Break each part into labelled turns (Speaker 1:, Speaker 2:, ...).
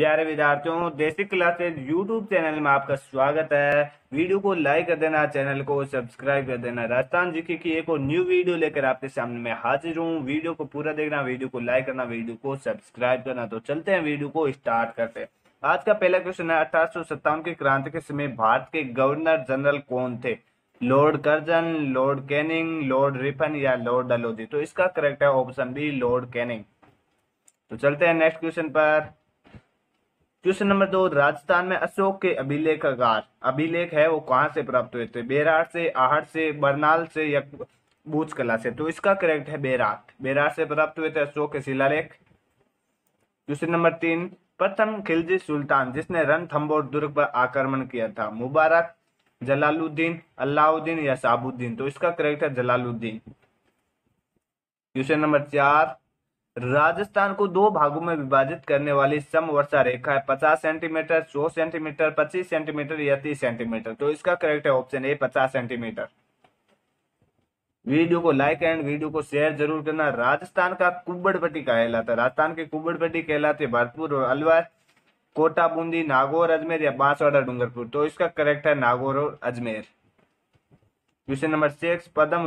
Speaker 1: प्यारे विद्यार्थियों, देसी क्लासेज यूट्यूब चैनल में आपका स्वागत है। वीडियो को लाइक कर देना, चैनल को सब्सक्राइब कर देना। राजस्थान जीके की एक और न्यू वीडियो लेकर आपके सामने मैं हाजिर हूँ। वीडियो को पूरा देखना, वीडियो को लाइक करना, वीडियो को सब्सक्राइब करना। तो चलते हैं, वीडियो को स्टार्ट करते हैं। आज का पहला क्वेश्चन है, 1857 की क्रांति के समय भारत के गवर्नर जनरल कौन थे? Lord Curzon, lord Canning, lord Ripon या लॉर्ड डलहौजी? तो इसका करेक्ट है ऑप्शन बी, लॉर्ड कैनिंग। तो चलते हैं नेक्स्ट क्वेश्चन पर। क्वेश्चन नंबर 2, राजस्थान में अशोक के अभिलेख है वो कहाँ से प्राप्त हुए थे? बेराट से, आहट से, बरनाल से या बूच कला से? तो इसका करेक्ट है बेराट से प्राप्त हुए थे अशोक के शिलालेख। क्वेश्चन नंबर 3, प्रथम खिलजी सुल्तान जिसने रणथंभौर दुर्ग पर आक्रमण किया था? मुबारक, जलालुद्दीन, अलाउद्दीन या शाहबुद्दीन? तो इसका करेक्ट है जलालुद्दीन। क्वेश्चन नंबर 4, राजस्थान को दो भागों में विभाजित करने वाली समवर्षा रेखा है? 50 सेंटीमीटर, 100 सेंटीमीटर, 25 सेंटीमीटर या 30 सेंटीमीटर? तो इसका करेक्ट है ऑप्शन ए, 50 सेंटीमीटर। वीडियो को लाइक एंड वीडियो को शेयर जरूर करना। राजस्थान का कुब्बड़पट्टी कहलाता है, राजस्थान की कुब्बड़पट्टी कहलाती है भरतपुर और अलवर, कोटा, बूंदी, नागौर, अजमेर या बांसवाड़ा, डूंगरपुर? तो इसका करेक्ट है नागौर और अजमेर। क्वेश्चन नंबर 6,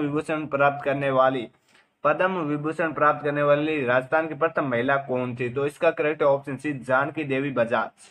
Speaker 1: पद्म विभूषण प्राप्त करने वाली राजस्थान की प्रथम महिला कौन थी? तो इसका correct option C, Janaki Devi Bajaj.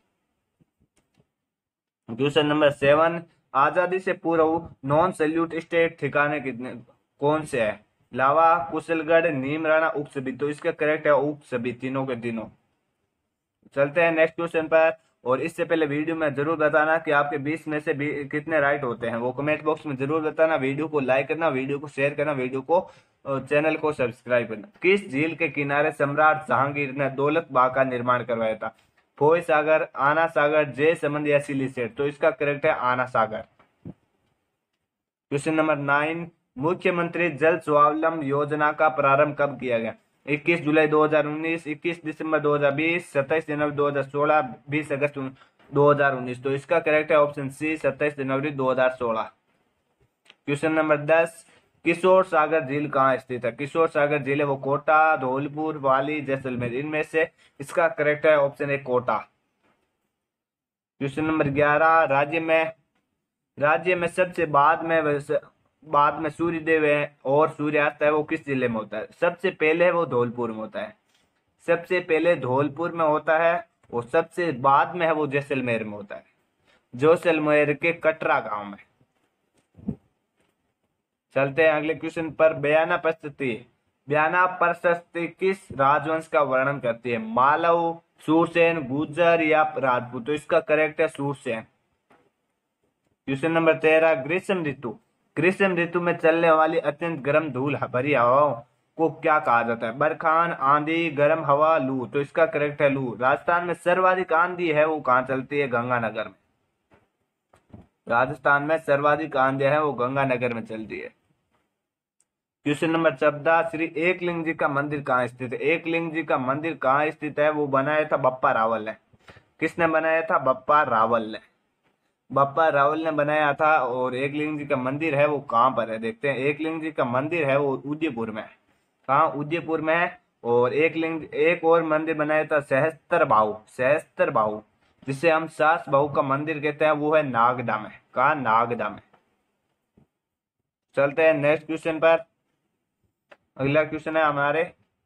Speaker 1: Question number 7, आजादी से पूर्व नॉन सैल्यूट स्टेट ठिकाने कितने कौन से है? लावा, कुशलगढ़, नीमराणा, उपसभी? तो इसका करेक्ट है उपसभी, तीनों के तीनों। चलते हैं नेक्स्ट क्वेश्चन पर। और इससे पहले वीडियो में जरूर बताना कि आपके 20 में से कितने राइट होते हैं, वो कमेंट बॉक्स में जरूर बताना। वीडियो को लाइक करना, वीडियो को शेयर करना, वीडियो को चैनल को सब्सक्राइब करना। किस झील के किनारे सम्राट जहांगीर ने दौलत बाग का निर्माण करवाया था? फोय सागर, आना सागर, जय समंद या सिलीसेट? तो इसका करेक्ट है आना सागर। क्वेश्चन नंबर 9, मुख्यमंत्री जल स्वावलंबन योजना का प्रारंभ कब किया गया? 21 जुलाई 2019, 21 दिसंबर 2020, 27 जनवरी 2016, 20 अगस्त 2019? तो इसका करेक्ट है ऑप्शन सी, 27 जनवरी 2016। क्वेश्चन नंबर 10, किशोर सागर झील कहाँ स्थित है? किशोर सागर झील है वो कोटा, धौलपुर, पाली, जैसलमेर? इनमें से इसका करेक्ट है option A, Kota. Question number 11, राज्य में सबसे बाद में सूर्यदेव है और सूर्यास्त है वो किस जिले में होता है? सबसे पहले वो धौलपुर में होता है, सबसे पहले धौलपुर में होता है और सबसे बाद में है वो जैसलमेर में होता है, जैसलमेर के कटरा गांव में। चलते हैं अगले क्वेश्चन पर। बयाना प्रशस्ति किस राजवंश का वर्णन करती है? मालव, सूरसेन, गुर्जर या राजपूत? तो इसका करेक्ट है सूरसेन। क्वेश्चन नंबर 13, ग्रीष्म ऋतु में चलने वाली अत्यंत गर्म धूल भरी हवाओं को क्या कहा जाता है? बरखान, आंधी, गर्म हवा, लू? तो इसका करेक्ट है लू। राजस्थान में सर्वाधिक आंधी है वो कहाँ चलती है? गंगानगर में। राजस्थान में सर्वाधिक आंधी है वो गंगानगर में चलती है। क्वेश्चन नंबर 14, श्री एकलिंग जी का मंदिर कहाँ स्थित है? एकलिंग जी का मंदिर कहाँ स्थित है? वो बनाया था बप्पा रावल ने। किसने बनाया था? बप्पा रावल ने। बप्पा रावल ने बनाया था। और एकलिंग जी का मंदिर है वो कहाँ पर है? देखते हैं। एकलिंग जी का मंदिर है वो उदयपुर में है। कहाँ? उदयपुर में है। और एक और मंदिर बनाया था सहस्त्र बाहु, जिसे हम सास बहू का मंदिर कहते हैं, वो है नागदा में। कहाँ? नागदा में। चलते हैं नेक्स्ट क्वेश्चन पर। अगला क्वेश्चन है हमारे,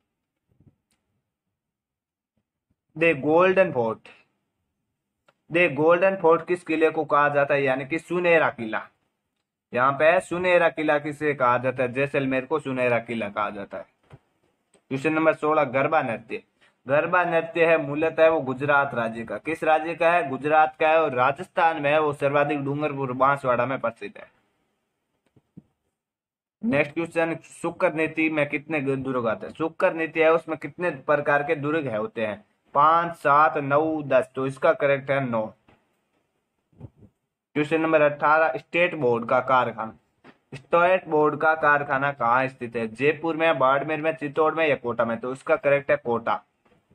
Speaker 1: गोल्डन फोर्ट किस किले को कहा जाता है? यानी कि सुनहरा किला। यहाँ पे सुनहरा किला किसे कहा जाता है? जैसलमेर को सुनहरा किला कहा जाता है। क्वेश्चन नंबर 16, गरबा नृत्य है मूलतः वो गुजरात राज्य का। किस राज्य का है? गुजरात का है। और राजस्थान में है वो सर्वाधिक डूंगरपुर, बांसवाड़ा में प्रसिद्ध है। नेक्स्ट क्वेश्चन, शुक्र नीति में कितने दुर्ग आते हैं? शुक्र नीति है उसमें कितने प्रकार के दुर्ग होते हैं? 5, 7, 9, 10? तो इसका करेक्ट है 9। क्वेश्चन नंबर 18, स्टेट बोर्ड का कारखाना कहाँ स्थित है? जयपुर में, बाड़मेर में, चित्तौड़ में या कोटा में? तो इसका करेक्ट है कोटा।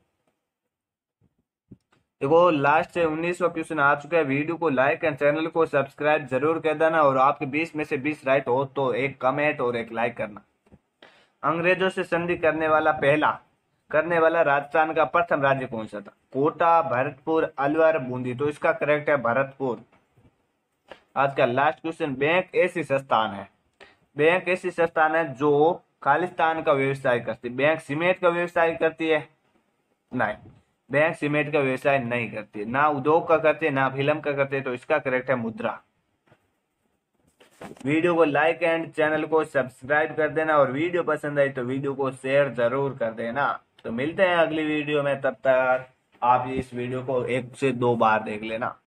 Speaker 1: देखो लास्ट से 19वां क्वेश्चन आ चुका है। वीडियो को लाइक एंड चैनल को सब्सक्राइब जरूर कर देना। और आपके 20 में से 20 राइट हो तो एक कमेंट और एक लाइक करना। अंग्रेजों से संधि करने वाला करने वाला राजस्थान का प्रथम राज्य कौन सा था? कोटा, भरतपुर, अलवर, बूंदी। तो इसका करेक्ट है भरतपुर। आज का लास्ट क्वेश्चन, बैंक ऐसी संस्थान है, बैंक ऐसी संस्थान है जो खालिस्तान का व्यवसाय करती है। बैंक सीमेंट का व्यवसाय करती है? नहीं, बैंक सीमेंट का व्यवसाय नहीं करती है, ना उद्योग का करती है, ना फिल्म का करती है। तो इसका करेक्ट है मुद्रा। वीडियो को लाइक एंड चैनल को सब्सक्राइब कर देना, और वीडियो पसंद आई तो वीडियो को शेयर जरूर कर देना। तो मिलते हैं अगली वीडियो में, तब तक आप इस वीडियो को 1 से 2 बार देख लेना।